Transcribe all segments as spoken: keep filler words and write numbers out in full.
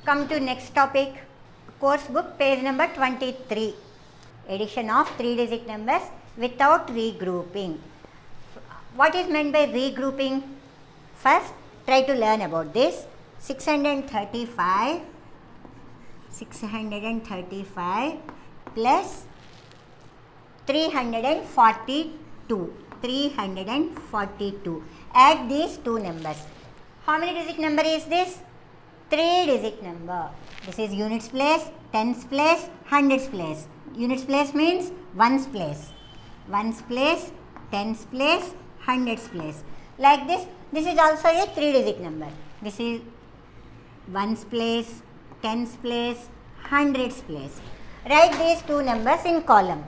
Come to next topic, course book page number twenty-three, addition of three digit numbers without regrouping. What is meant by regrouping? First, try to learn about this. six hundred thirty-five, six hundred thirty-five plus three hundred forty-two, three hundred forty-two. Add these two numbers. How many digit number is this? three digit number. This is units place, tens place, hundreds place. Units place means ones place. Ones place, tens place, hundreds place. Like this, this is also a three digit number. This is ones place, tens place, hundreds place. Write these two numbers in column.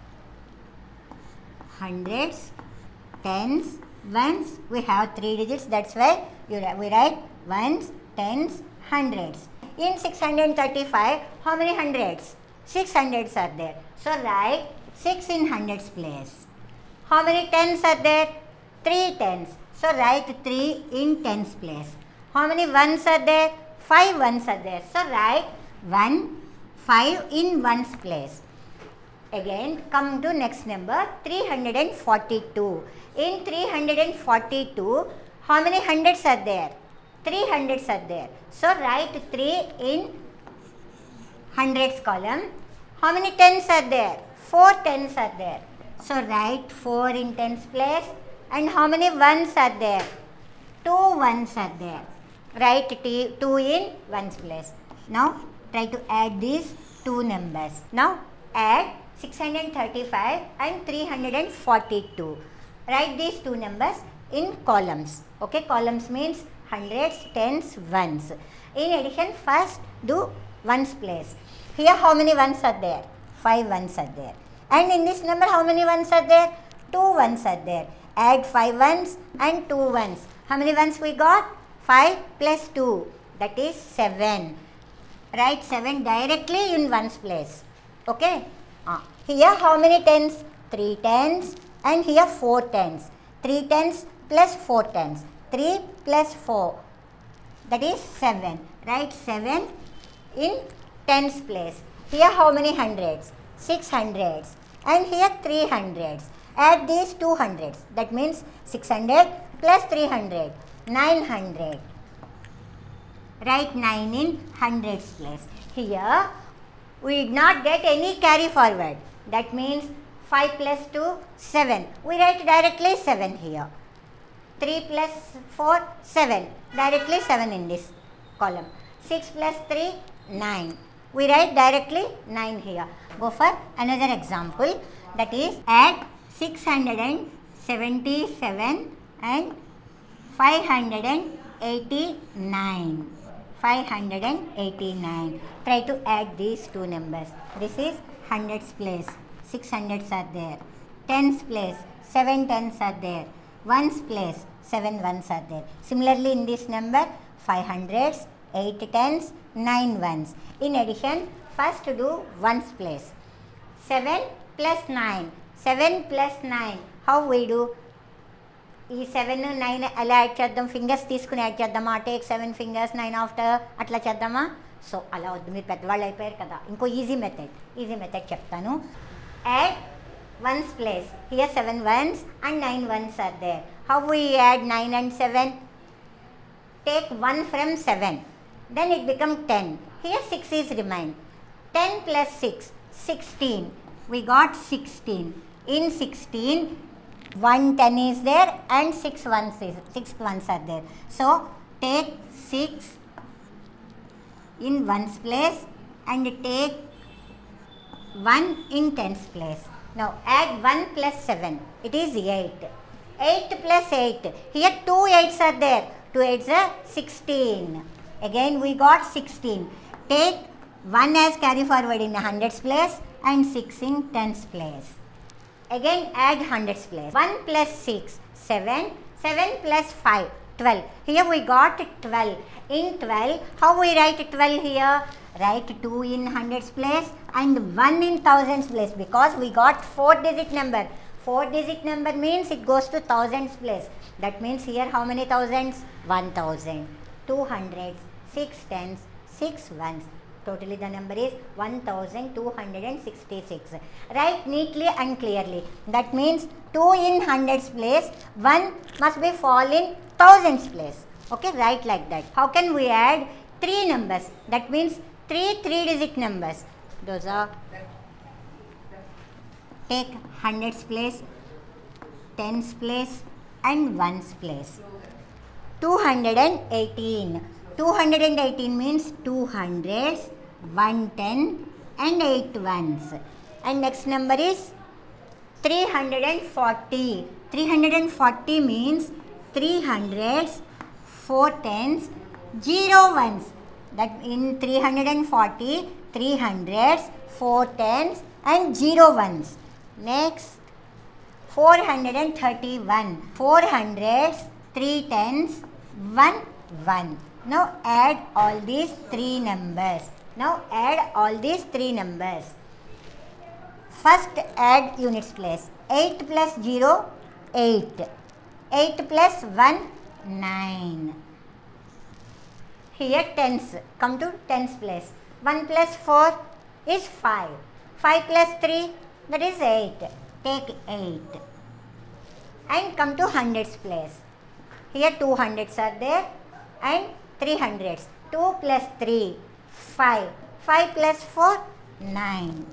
Hundreds, tens, ones. We have three digits. That's why you, we write ones, tens, hundreds. In six hundred thirty-five, how many hundreds? six hundreds are there. So write six in hundreds place. How many tens are there? three tens. So write three in tens place. How many ones are there? five ones are there. So write one, five in ones place. Again, come to next number, three hundred forty-two. In three hundred forty-two, how many hundreds are there? three hundreds are there. So write three in hundreds column. How many tens are there? four tens are there. So write four in tens place. And how many ones are there? two ones are there. Write two in ones place. Now try to add these two numbers. Now add six hundred thirty-five and three hundred forty-two. Write these two numbers in columns. Okay, columns means hundreds, tens, ones. In addition, first do ones place. Here how many ones are there? five ones are there. And in this number how many ones are there? two ones are there. Add five ones and two ones. How many ones we got? five plus two, that is seven. Write seven directly in ones place. Okay. Uh, here how many tens? three tens and here four tens. three tens plus four tens. three plus four, that is seven. Write seven in tens place. Here how many hundreds? six hundreds. And here three hundreds. Add these two hundreds. That means six hundred plus three hundred. nine hundred. Write nine in hundreds place. Here we did not get any carry forward. That means five plus two, seven. We write directly seven here. three plus four, seven. Directly seven in this column. six plus three, nine. We write directly nine here. Go for another example. That is add six hundred seventy-seven and five hundred eighty-nine. five hundred eighty-nine. Try to add these two numbers. This is hundreds place. six hundreds are there. Tens place. seven tens are there. Ones place. seven ones are there. Similarly, in this number, five hundreds, eight tens, nine ones. In addition, first do ones place. seven plus nine. seven plus nine. How we do? ఈ seven nine ఎలా add చేద్దాం? Fingers తీసుకుని add చేద్దామా? Take seven fingers nine after అట్లా చేద్దామా? So అలా వద్దు, మీరు పెద్దవాళ్ళు అయిపోయారు కదా. ఇంకో ఈజీ మెథడ్ ఈజీ మెథడ్ చెప్తాను. Add ones place. Here seven ones and nine ones are there. How we add nine and seven? Take one from seven. Then it become ten. Here six is remain. Ten plus six, sixteen. We got sixteen. In sixteen, one ten is there and six ones is six ones are there. So take six in ones place and take one in tens place. Now add one plus seven. It is eight. eight plus eight. Here two eights are there. two eights are sixteen. Again we got sixteen. Take one as carry forward in hundreds place and six in tens place. Again add hundreds place. one plus six, seven. seven plus five, twelve. Here we got twelve. In twelve, how we write twelve here? Write two in hundreds place and one in thousands place, because we got four digit number. four digit number means it goes to thousands place. That means here how many thousands? one thousand. two hundreds, six tens, six ones. Totally the number is one thousand two hundred sixty-six. Write neatly and clearly. That means two in hundreds place, one must be fall in thousands place. Okay, write like that. How can we add three numbers? That means three three digit numbers. Those are, take hundreds place, tens place and ones place. two hundred eighteen. two hundred eighteen means two hundreds, one ten and eight ones. And next number is three hundred forty. three hundred forty means three hundreds, four tens, zero ones. That in three hundred forty, three hundreds, four tens and zero ones. Next, four hundred thirty-one. four hundreds, three tens, one one. Now add all these three numbers. Now add all these three numbers. First add units place. eight plus zero, eight. eight plus one, nine. Here tens. Come to tens place. one plus four is five. five plus three, that is eight. Take eight. And come to hundreds place. Here two hundreds are there and three hundreds. two plus three, five. five plus four, nine.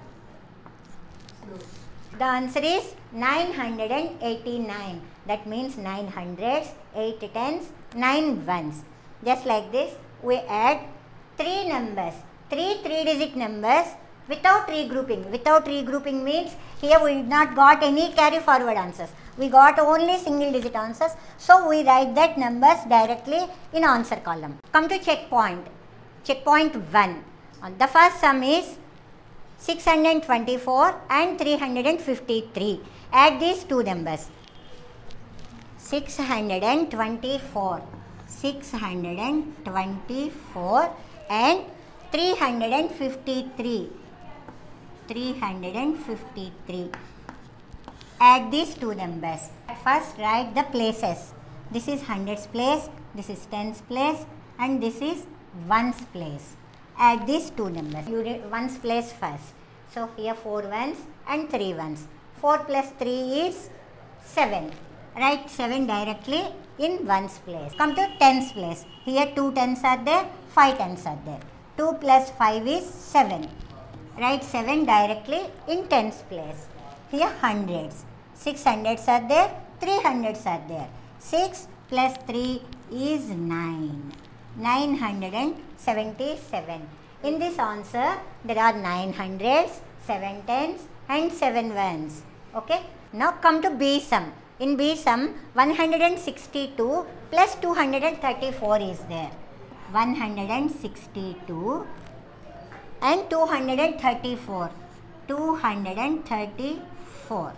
The answer is nine hundred eighty-nine. That means nine hundreds, eight tens, nine ones. Just like this, we add three numbers, three three-digit numbers without regrouping. Without regrouping means here we did not got any carry forward answers. We got only single digit answers. So we write that numbers directly in answer column. Come to checkpoint. Checkpoint one. The first sum is six hundred twenty-four and three hundred fifty-three. Add these two numbers. six hundred twenty-four. six hundred twenty-four and three hundred fifty-three. three hundred fifty-three. Add these two numbers. First write the places. This is hundreds place, this is tens place and this is ones place. Add these two numbers. You did ones place first. So here four ones and three ones. four plus three is seven. Write seven directly in ones place. Come to tens place. Here two tens are there, five tens are there. two plus five is seven. Write seven directly in tens place. Here hundreds. six hundreds are there, three hundreds are there. six plus three is nine. nine hundred seventy-seven. In this answer, there are nine hundreds, seven tens and seven ones. Okay. Now come to B sum. In B sum, one hundred sixty-two plus two hundred thirty-four is there. one hundred sixty-two and two hundred thirty-four. two hundred thirty-four.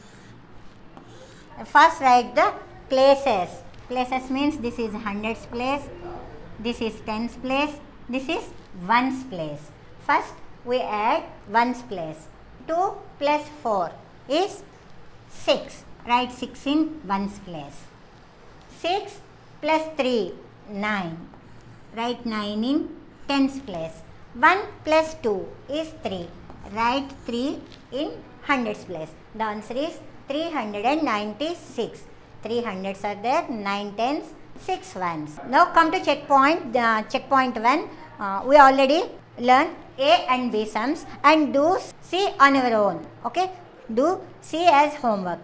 First write the places. Places means this is hundreds place, this is tens place, this is ones place. First we add ones place. two plus four is six. Write six in ones place. six plus three, nine. Write nine in tens place. one plus two is three. Write three in hundreds place. The answer is three hundred ninety-six. three hundreds are there, nine tens, six ones. Now come to checkpoint. Uh, checkpoint one. Uh, we already learned A and B sums and do C on your own. Okay. Do C as homework.